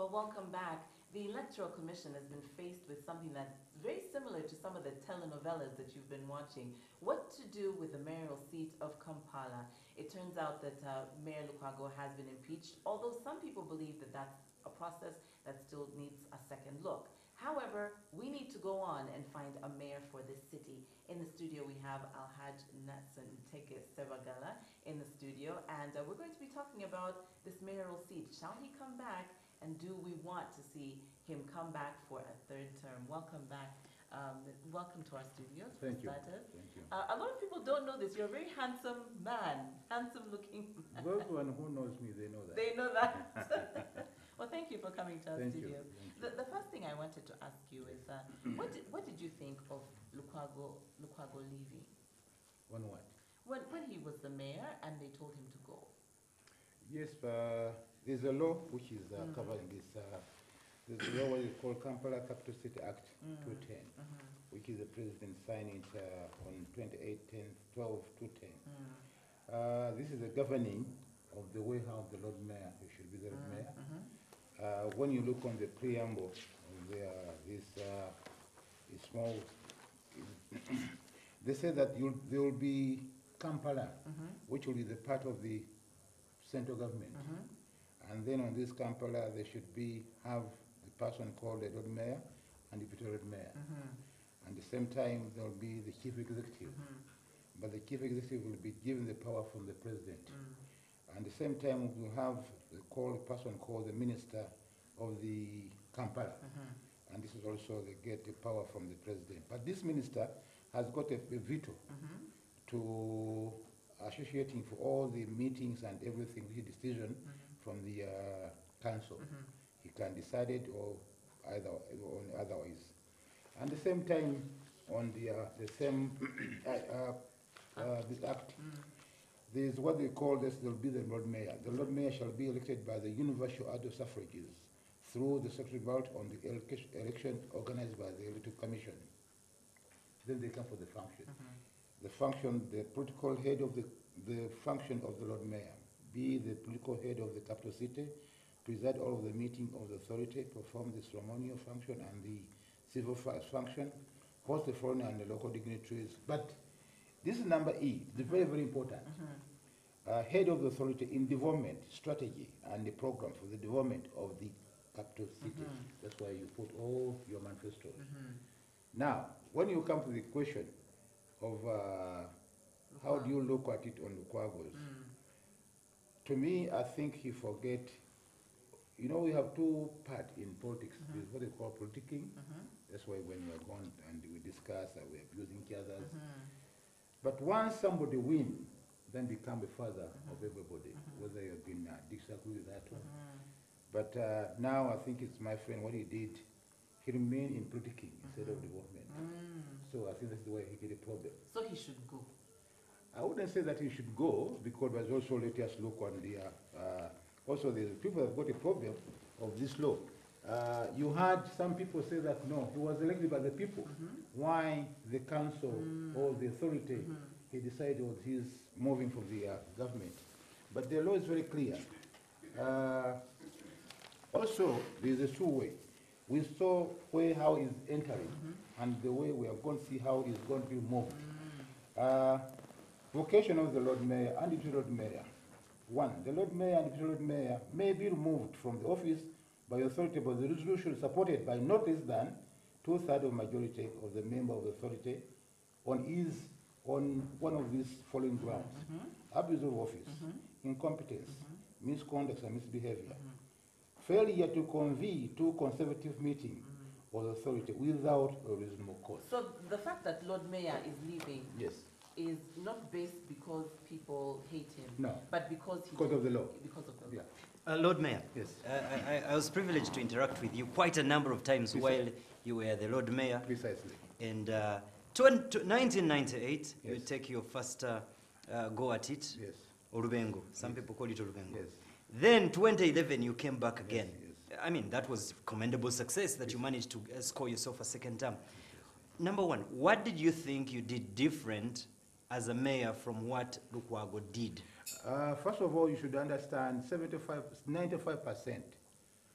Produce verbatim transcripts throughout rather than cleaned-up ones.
Well, welcome back. The Electoral Commission has been faced with something that's very similar to some of the telenovelas that you've been watching. What to do with the mayoral seat of Kampala? It turns out that uh, Mayor Lukwago has been impeached, although some people believe that that's a process that still needs a second look. However, we need to go on and find a mayor for this city. In the studio, we have Al-Hajj Nasser Ssebaggala in the studio, and uh, we're going to be talking about this mayoral seat. Shall he come back, and do we want to see him come back for a third term? Welcome back. Um, welcome to our studio. Thank you. Thank you. Uh, a lot of people don't know this. You're a very handsome man, handsome-looking man. Those one who knows me, they know that. They know that. Well, thank you for coming to our Thank studio. you. The, the first thing I wanted to ask you is, uh, what, did, what did you think of Lukwago, Lukwago leaving? On what? When, when he was the mayor and they told him to go. Yes, uh, there's a law which is uh, mm. covering this. Uh, there's a law what is called Kampala Capital City Act mm. two ten, mm-hmm. which is the president signed it uh, on twenty-eight ten twelve two ten. Mm. Uh, this is the governing of the way how the Lord Mayor, who should be the Lord mm. Mayor. Mm-hmm. Uh, when you look on the preamble, there is uh, a small. They say that you'll, there will be Kampala, mm-hmm. which will be the part of the central government, mm-hmm. and then on this Kampala there should be have the person called the Lord Mayor and the deputy Lord Mayor. Mm-hmm. At the same time, there will be the chief executive, mm-hmm. but the chief executive will be given the power from the president. Mm. At the same time, we have the called person called the Minister of the Kampala. Mm-hmm. And this is also they get the power from the president. But this minister has got a, a veto mm-hmm. to associating for all the meetings and everything, the decision mm-hmm. from the uh, council. Mm-hmm. He can decide it or either or otherwise. At the same time, on the uh, the same uh, uh, this act. Mm-hmm. There is what they call this, there will be the Lord Mayor. The Lord Mayor shall be elected by the universal adult suffrages through the secretary ballot on the election organized by the Electoral Commission. Then they come for the function. Mm-hmm. The function, the political head of the, the function of the Lord Mayor, be the political head of the capital city, preside all of the meeting of the authority, perform the ceremonial function and the civil function, host the foreign and the local dignitaries. But this is number E, the very, very important. Mm-hmm. uh, head of the authority in development, strategy, and the program for the development of the capital city. Mm-hmm. That's why you put all your manifestos. Mm-hmm. Now, when you come to the question of uh, how do you look at it on Lukwago's, mm. to me, I think he forget, you know, we have two parts in politics. Mm-hmm. There's what they call politicking. Mm-hmm. That's why when we are gone and we discuss and we're abusing each other. Mm-hmm. But once somebody wins, then become a father mm-hmm. of everybody, mm-hmm. whether you've been uh, disagree with that one. Mm-hmm. But uh, now I think it's my friend, what he did, he remained in politicking mm-hmm. instead of development. Mm. So I think that's the way he did a problem. So he should go? I wouldn't say that he should go, because there's also, let us look on the, uh, uh, also the people have got a problem of this law. Uh, you heard some people say that no, he was elected by the people. Mm-hmm. Why the council mm. or the authority, mm-hmm. he decided was he's moving from the uh, government. But the law is very clear. Uh, also, there's a two-way. We saw where how he's entering mm-hmm. and the way we are going to see how he's going to be moved. Mm. Uh, vocation of the Lord Mayor and the Lord Mayor. One, the Lord Mayor and the Lord Mayor may be removed from the office by authority, but the resolution is supported by not less than two-thirds of majority of the member of the authority on is on one of these following grounds: mm-hmm. abuse of office, mm-hmm. incompetence, mm-hmm. misconduct and misbehavior, mm-hmm. failure to convene two consecutive meetings mm-hmm. of the authority without a reasonable cause. So the fact that Lord Mayor is leaving yes. is not based because people hate him, no, but because he because of the law. Because of the law. Yeah. Uh, Lord Mayor, yes. I, I, I was privileged to interact with you quite a number of times Precisely. while you were the Lord Mayor. Precisely. And uh, nineteen ninety-eight, yes. you take your first uh, uh, go at it, yes. Olubengo. Some yes. people call it Olubengo. Yes. Then twenty eleven, you came back again. Yes, yes. I mean, that was commendable success that yes. you managed to uh, score yourself a second term. Number one, what did you think you did different as a mayor from what Lukwago did? Uh, first of all, you should understand seventy-five, ninety-five percent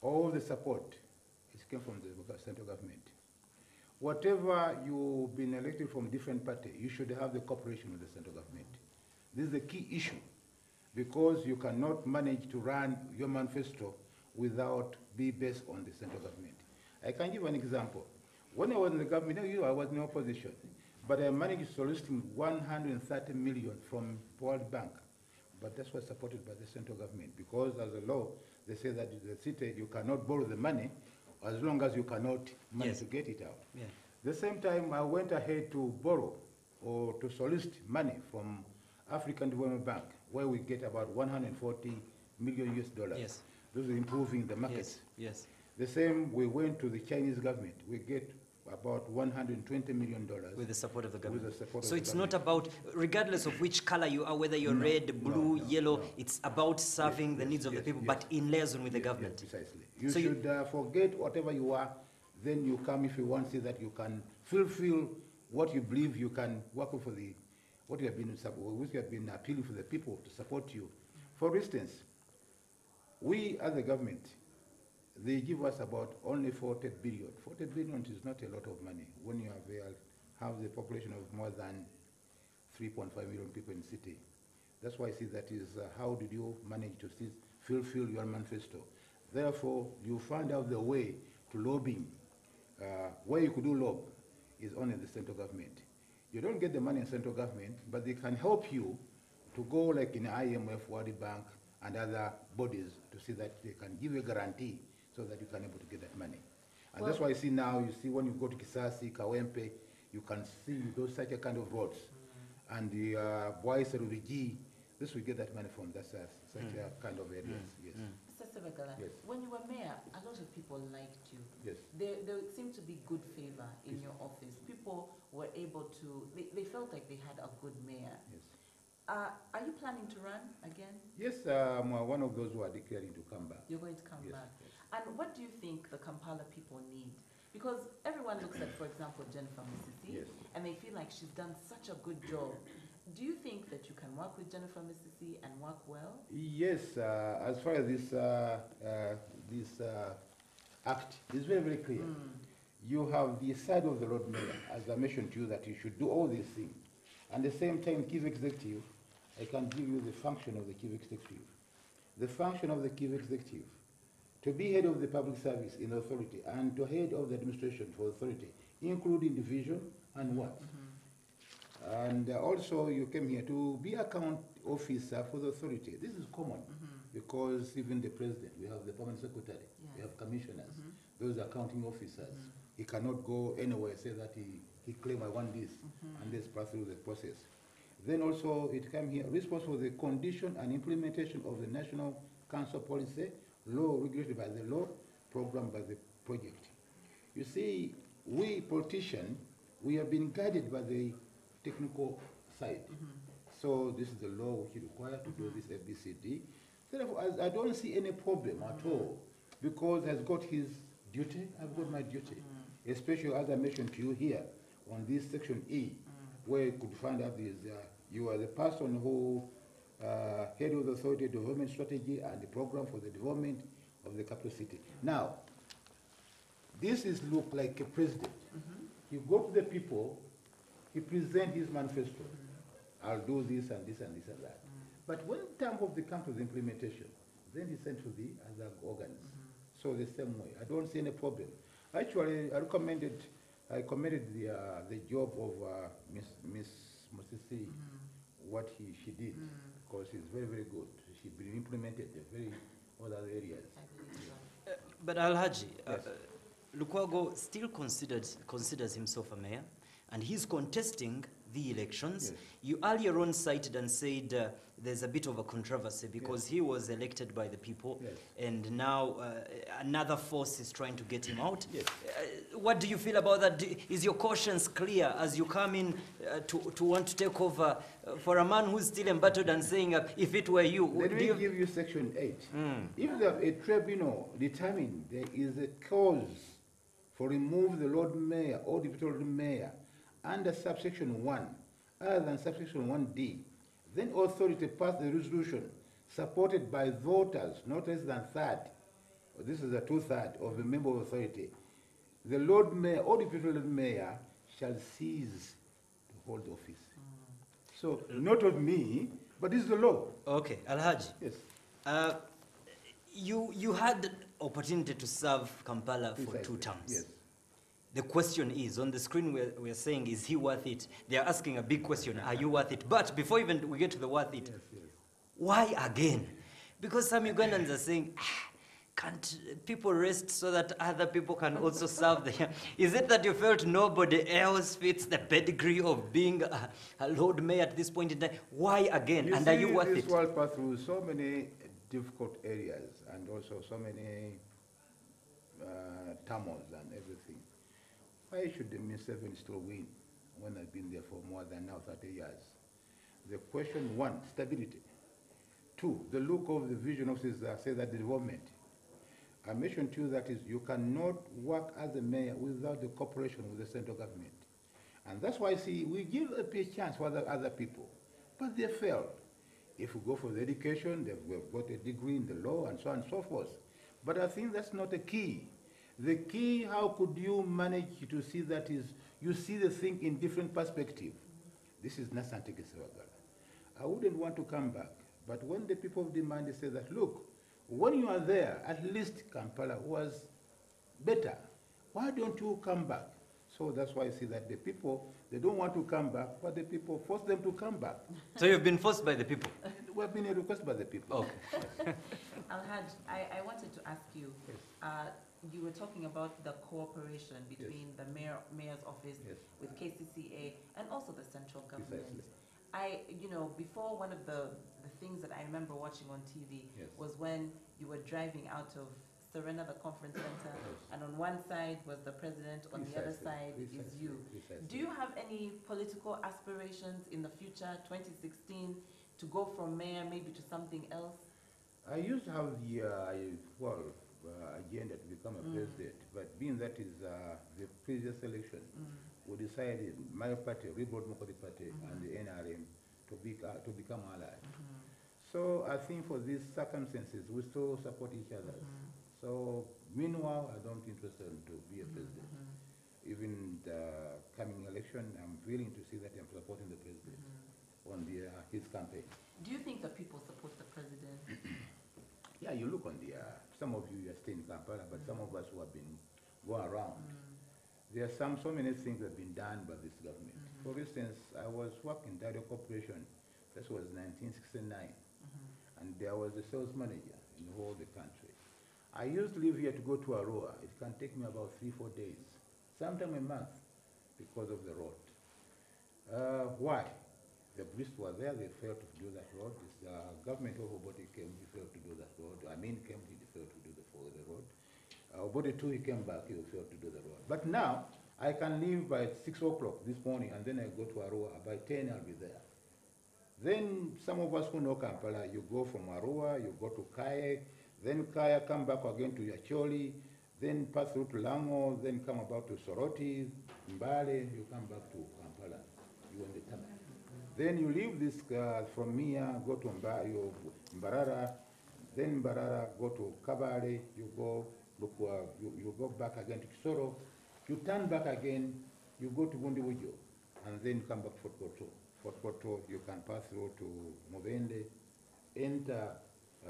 all the support, it came from the central government. Whatever you've been elected from different party, you should have the cooperation with the central government. This is the key issue, because you cannot manage to run your manifesto without be based on the central government. I can give an example. When I was in the government, you know, I was in opposition, but I managed to solicit one hundred thirty million from World Bank, but that was supported by the central government, because as a law, they say that the city, you cannot borrow the money as long as you cannot manage Yes. to get it out. Yeah. The same time, I went ahead to borrow or to solicit money from African Development Bank, where we get about one hundred forty million U S dollars. Yes. Those are improving the market. Yes. Yes. The same, we went to the Chinese government. We get about one hundred twenty million dollars. With the support of the government. With the support So of the it's not government. about, regardless of which color you are, whether you're No, red, no, blue, no, yellow, no. it's about serving Yes, the yes, needs of yes, the people, yes. but in liaison with the Yes, government. yes, precisely. You So you- should uh, forget whatever you are, then you come if you want to see that you can fulfill what you believe you can work for the, what you have been, sup- which you have been appealing for the people to support you. For instance, we as a government, they give us about only forty billion. forty billion is not a lot of money when you have, uh, have the population of more than three point five million people in the city. That's why I see that is uh, how did you manage to see, fulfill your manifesto. Therefore, you find out the way to lobbying. Uh, where you could do lob is only the central government. You don't get the money in central government, but they can help you to go like in I M F, World Bank, and other bodies to see that they can give you a guarantee so that you can able to get that money. And Well, that's why I see now, you see when you go to Kisasi, Kawempe, you can see those such a kind of roads. Mm. And the uh, Boise, Rubiji, this will get that money from that uh, such mm. a kind of areas, mm. yes. Mister Ssebaggala, Yes. when you were mayor, a lot of people liked you. Yes. There, there seemed to be good favor in Yes. your office. People were able to, they, they felt like they had a good mayor. Yes. Uh, are you planning to run again? Yes, I'm uh, one of those who are declaring to come back. You're going to come Yes, back. yes. And what do you think the Kampala people need? Because everyone looks at, for example, Jennifer Misisi, Yes. and they feel like she's done such a good job. Do you think that you can work with Jennifer Misisi and work well? Yes, uh, as far as this, uh, uh, this uh, act is very, very clear. Mm. You have the side of the Lord Mayor, as I mentioned to you, that you should do all these things. At the same time, chief executive, I can give you the function of the chief executive. The function of the chief executive, to be head of the public service in authority and to head of the administration for authority, including division and what? Mm-hmm. And uh, also you came here to be account officer for the authority. This is common mm-hmm. because even the president, we have the permanent secretary, yeah. we have commissioners, mm-hmm. those accounting officers. Mm-hmm. He cannot go anywhere, say that he, he claim I want this, mm-hmm. and let's pass through the process. Then also it came here, responsible for the condition and implementation of the National Council policy, law regulated by the law, programmed by the project. You see, we politicians, we have been guided by the technical side. Mm-hmm. So this is the law which is required to mm-hmm. do this A B C D. Therefore, I, I don't see any problem mm-hmm. at all, because has got his duty, I've got my duty. Mm-hmm. Especially as I mentioned to you here, on this section E, mm-hmm. where you could find out is uh, you are the person who uh, head of the authority development strategy and the program for the development of the capital city. Now, this is look like a president. Mm-hmm. He go to the people, he present his manifesto. Mm-hmm. I'll do this and this and this and that. Mm-hmm. But when time of the come to the implementation, then he sent to the other organs. Mm-hmm. So the same way, I don't see any problem. Actually, I recommended, I commended the uh, the job of uh, Miss Miss Misisi, mm-hmm. what he she did, mm-hmm. because she's very very good. She been implemented in very other areas. Uh, but Al-Hajj, yes. uh, Lukwago still considers considers himself a mayor, and he's contesting the elections. Yes. You earlier on cited and said uh, there's a bit of a controversy because yes. he was elected by the people, yes. and now uh, another force is trying to get him out. Yes. Uh, what do you feel about that? Do, is your conscience clear as you come in uh, to, to want to take over uh, for a man who's still embattled and saying, uh, if it were you... Let me you give you section eight. Mm. If the, a tribunal determine there is a cause for remove the Lord Mayor or Deputy Lord Mayor under subsection one, other than subsection one D, then authority pass the resolution supported by voters not less than third this is a two-thirds of a member of authority, the Lord Mayor, or the people Lord Mayor shall cease to hold office. Mm. So, not of me, but this is the law. Okay, Al-Hajj. Yes. Uh, you, you had opportunity to serve Kampala for Precisely. two terms. Yes. The question is, on the screen we're, we're saying, is he worth it? They're asking a big question, are you worth it? But before even we get to the worth it, Yes, yes. why again? Because some Ugandans are saying, ah, can't people rest so that other people can also serve them? Is it that you felt nobody else fits the pedigree of being a, a Lord Mayor at this point in time? Why again? You and see, are you worth this it? world passed through so many difficult areas and also so many uh, turmoils and everything. Why should the Museveni still win when I've been there for more than now thirty years? The question one, stability. Two, the look of the vision officers uh, say that the development. I mentioned to you that is you cannot work as a mayor without the cooperation with the central government. And that's why, see, we give a chance for other, other people, but they failed. If we go for the education, they've got a degree in the law and so on and so forth. But I think that's not the key. The key, how could you manage to see that is, you see the thing in different perspective. This is Nasser Ssebaggala. I wouldn't want to come back, but when the people of the mind say that, look, when you are there, at least Kampala was better. Why don't you come back? So that's why I see that the people, they don't want to come back, but the people force them to come back. So you've been forced by the people? We have been a request by the people. Okay. Al-Hajj, I, I wanted to ask you, Yes. uh, you were talking about the cooperation between Yes. the mayor, mayor's office Yes. with K C C A and also the central government. Precisely. I, you know, before one of the, the things that I remember watching on T V Yes. was when you were driving out of Serena, the conference center, Yes. and on one side was the president, on the other Precisely. side is Precisely. you. Precisely. Do you have any political aspirations in the future, twenty sixteen, to go from mayor maybe to something else? I used to have the, uh, well, uh, agenda to become a Mm. president, but being that is uh, the previous election, Mm. we decided, my party, Reboot Mokodi Party, Mhm. and the N R M, to, be, uh, to become allied. Mhm. So I think for these circumstances, we still support each other. Mhm. So meanwhile, I don't interested to be a Mhm. president. Mhm. Even the coming election, I'm willing to see that I'm supporting the president Mhm. on the, uh, his campaign. Do you think the people support the president? Yeah, you look on the, uh, some of you are staying in Kampala, but some of us who have been going around, Mm. there are some, so many things that have been done by this government. Mhm. For instance, I was working Direct Corporation, this was nineteen sixty-nine, Mhm. and there was a sales manager in the whole of the country. I used to live here to go to Arua. It can take me about three, four days, sometime a month, because of the road. Uh, why? The police were there, they failed to do that road. The uh, government of Obote came, he failed to do that road. I mean, came, he failed to do the, for the road. Uh, Obote too, he came back, he failed to do the road. But now, I can leave by six o'clock this morning, and then I go to Arua. By ten, I'll be there. Then some of us who know Kampala, you go from Arua, you go to Kaya, then Kaya come back again to Yacholi, then pass through to Lango, then come about to Soroti, Mbale, you come back to Kampala. You on the tunnel. Then you leave this uh, from Mia, go to Mba, you, Mbarara, then Mbarara, go to Kabale, you go, look, uh, you, you go back again to Kisoro, you turn back again, you go to Bundiwujo, and then come back to Fort Porto. Fort Porto, you can pass through to Mubende, enter uh,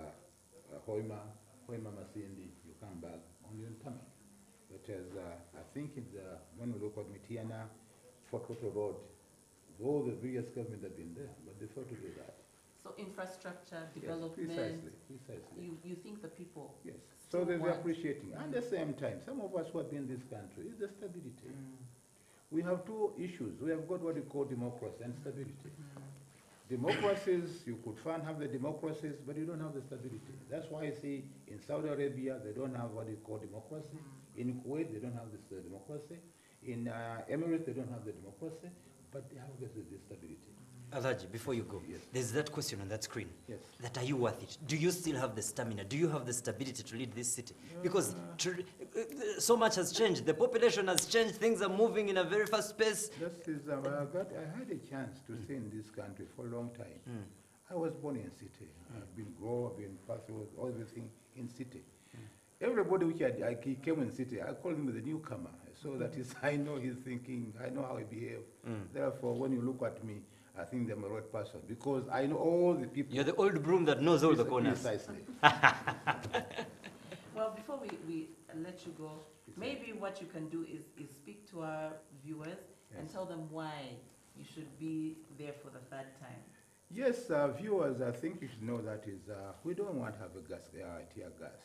uh, Hoima, Hoima Masindi, you come back only on Tamak. But as uh, I think in the, when we look at Mitiana, Fort Porto Road, all the previous government have been there, but they failed to do that. So infrastructure, Yes, development, precisely, precisely. you, you think the people Yes. still So they're want- appreciating. At the same time, some of us who have been in this country, is the stability. Mm. We have two issues. We have got what we call democracy and stability. Mhm. Democracies, you could find have the democracies, but you don't have the stability. That's why I see in Saudi Arabia, they don't have what you call democracy. Mm. In Kuwait, they don't have this uh, democracy. In uh, Emirates, they don't have the democracy, but they have this, this stability. Al-Hajj, before you go, Yes. there's that question on that screen. Yes. That are you worth it? Do you still have the stamina? Do you have the stability to lead this city? Because tr uh, so much has changed. The population has changed. Things are moving in a very fast pace. That is, um, I, got, I had a chance to stay in this country for a long time. Mm. I was born in city. Mm. I've been grow up in pathways, everything in city. Mm. Everybody which I, I he came in city, I call him the newcomer. So mm. that is, I know his thinking, I know how he behave. Mm. Therefore, when you look at me, I think I'm a right person because I know all the people. You're the old broom that knows all the corners. Precisely. Well, before we, we let you go, maybe what you can do is, is speak to our viewers yes. and tell them why you should be there for the third time. Yes, uh, viewers, I think you should know that is, uh, we don't want to have a gas, uh, tear gas.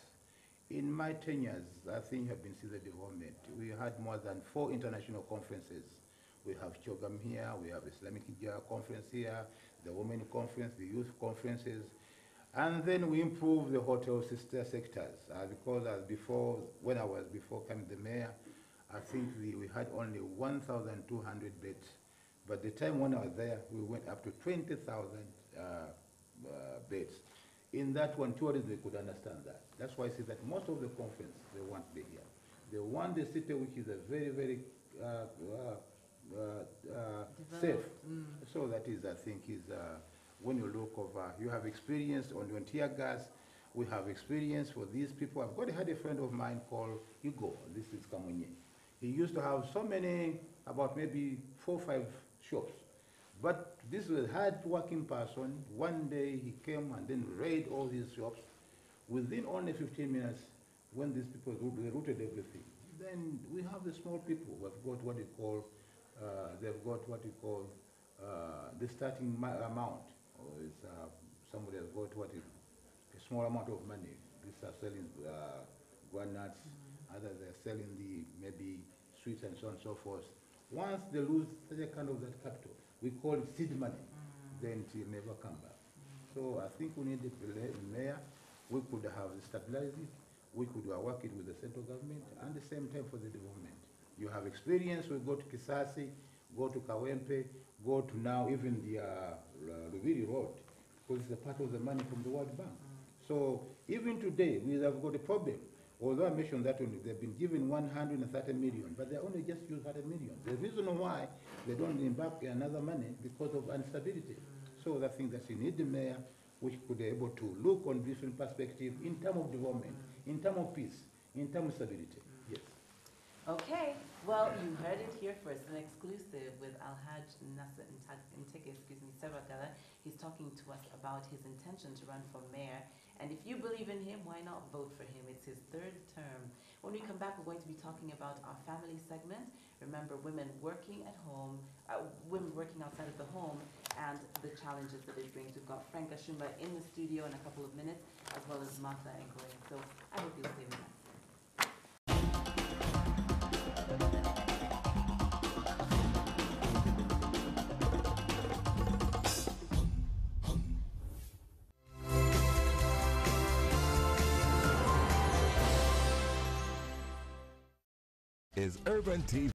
In my ten years, I think you have been seeing the development. We had more than four international conferences. We have Chogam here, we have Islamic conference here, the women conference, the youth conferences. And then we improve the hotel sister sectors uh, because as before, when I was before coming the mayor, I think the, we had only one thousand two hundred beds. But the time when I was there, we went up to twenty thousand uh, uh, beds. In that one, tourists, they could understand that. That's why I say that most of the conference, they want to be here. They want the city which is a very, very uh, uh, uh, uh, safe. Mm. So that is, I think, is uh, when you look over, you have experience on the tear gas, we have experience for these people. I've got had a friend of mine called Hugo, this is Kamunye. He used to have so many, about maybe four or five shops. But this was a hard-working person. One day he came and then raided all his shops. Within only fifteen minutes, when these people they routed everything, then we have the small people who have got what you call, uh, they've got what you call uh, the starting amount. Or it's, uh, somebody has got what is a small amount of money. These are selling uh, walnuts, mm-hmm. others are selling the maybe sweets and so on and so forth. Once they lose such a kind of that capital, we call it seed money, mm-hmm. then it will never come back. Mm-hmm. So I think we need the mayor. We could have stabilized it. We could have worked it with the central government and the same time for the development. You have experience, we go to Kisasi, go to Kawempe, go to now even the uh, Luviri Road, because it's a part of the money from the World Bank. Mm. So even today, we have got a problem. Although I mentioned that only, they've been given one hundred thirty million, but they only just use one hundred million. The reason why they don't embark in another money because of instability. Mm. So I think that you need the mayor, which could be able to look on different perspectives in terms of development, mm. in terms of peace, in terms of stability. Mm. Yes. Okay, well, you heard it here first, an exclusive with Al-Hajj Nasser Ssebaggala. He's talking to us about his intention to run for mayor. And if you believe in him, why not vote for him? It's his third term. When we come back, we're going to be talking about our family segment. Remember, women working at home, uh, women working outside of the home, and the challenges that it brings. We've got Frank Ashumba in the studio in a couple of minutes, as well as Martha Ngoye. So I hope you'll stay with us. Is Urban T V.